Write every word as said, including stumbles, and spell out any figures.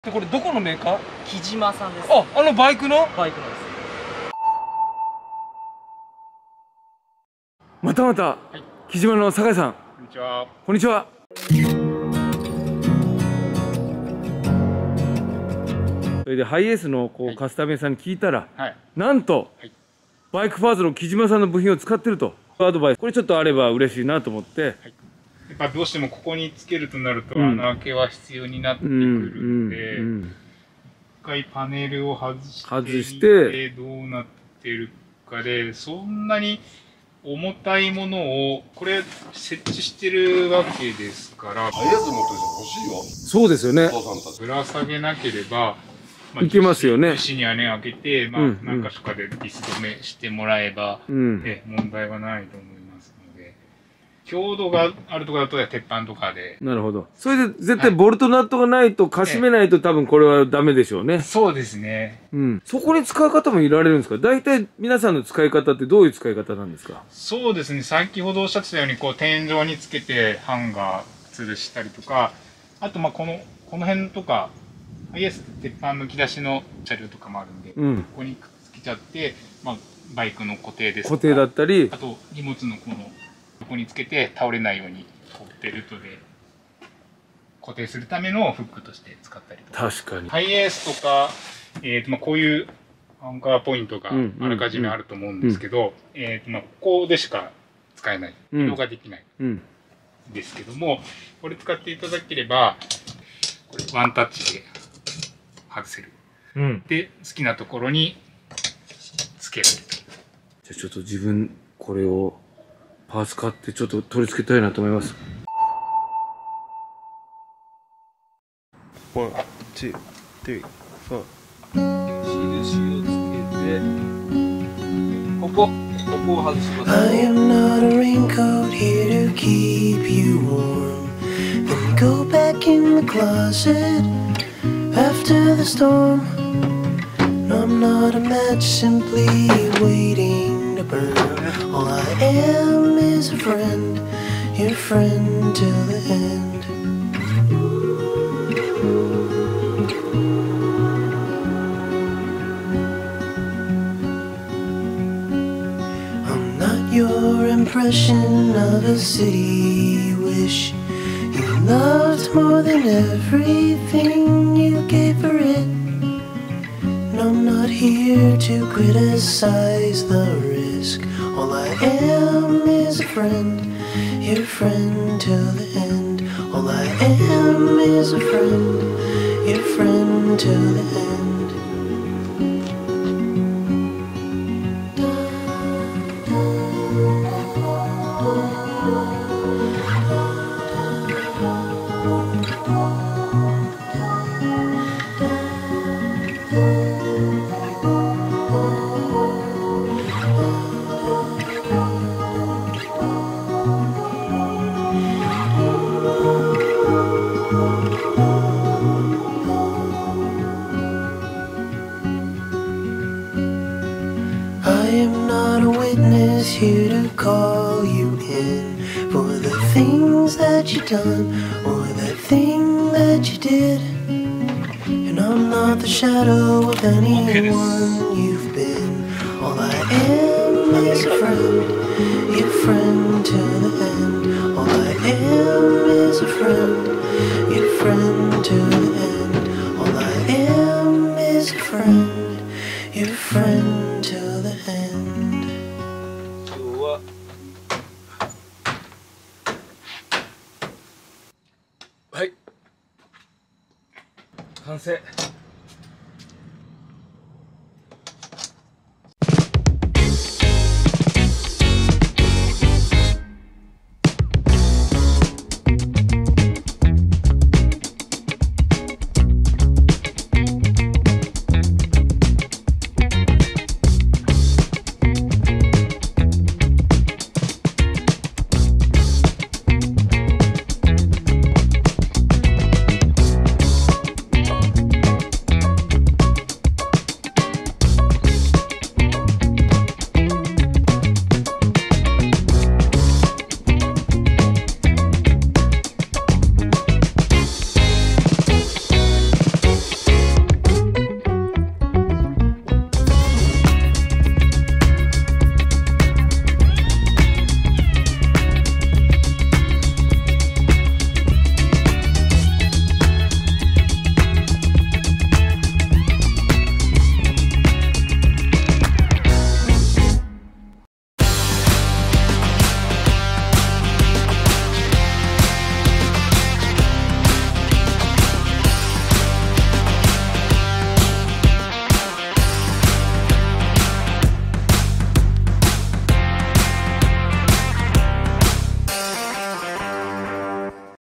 でこれどこのメーカー？ 木島さんです。 あ、あのバイクの？ バイクのです。 またまた、はい、木島の酒井さん。 こんにちは。 こんにちは。それでハイエースのこう、はい、カスタム屋さんに聞いたら、はい、なんと、はい、バイクパーツの木島さんの部品を使ってるとアドバイス、これちょっとあれば嬉しいなと思って、はい、 やっぱどうしてもここにつけるとなると、うん、穴開けは必要になってくるので、一回パネルを外して外してどうなってるかで、そんなに重たいものをこれ設置してるわけですから、 ハイエース持ってる人欲しいよ。 そうですよね。 ぶら下げなければ、 まあ、いけますよね。 樹脂に穴開けて、まあ、何か所かでビス止めしてもらえば、うん、え問題はないと思いますので、強度があるところだと鉄板とかで。 なるほど。それで絶対ボルトナットがないと、かしめないと多分これはダメでしょうね。 そうですね。 うん。そこに使う方もいられるんですか？大体皆さんの使い方ってどういう使い方なんですか？ そうですね。先ほどおっしゃってたように、こう天井につけてハンガー吊るしたりとか、あとまあこの、この辺とか、ハイエース鉄板むき出しの車両とかもあるんで、うん、ここにくっつけちゃって、まあ、バイクの固定ですとか、 固定だったり、 あと荷物のこの横につけて倒れないようにこうベルトで固定するためのフックとして使ったりとか。 確かに。 ハイエースとか、えーとまあ、こういうアンカーポイントがあらかじめあると思うんですけど、えーとまあ、ここでしか使えない、移動ができない、うん、ですけども、これ使っていただければ、これワンタッチで外せる、うん、で好きなところにつける。 じゃあちょっと自分これをパーツ買ってちょっと取り付けたいなと思います。ワン、ツー、スリー、フォー。印をつけて、ここ、ここを外します。I am not a raincoat here to keep you warm. Then go back in the closet after the storm. No, I'm not a match, simply waiting to burn. All I am is a friend, your friend till the end. I'm not your impression of a city wish you loved more than everything you gave for it. No, I'm not here to criticize the risk. All I am is a friend, your friend till the end. All I am is a friend, your friend till the end. I am not a witness here to call you in for the things that you done or the thing that you did. And I'm not the shadow of anyone you've been. All I am is a friend, your friend till the end. All I am is a friend, your friend till the end. All I am is a friend, your friend till the end. 今日ははい完成。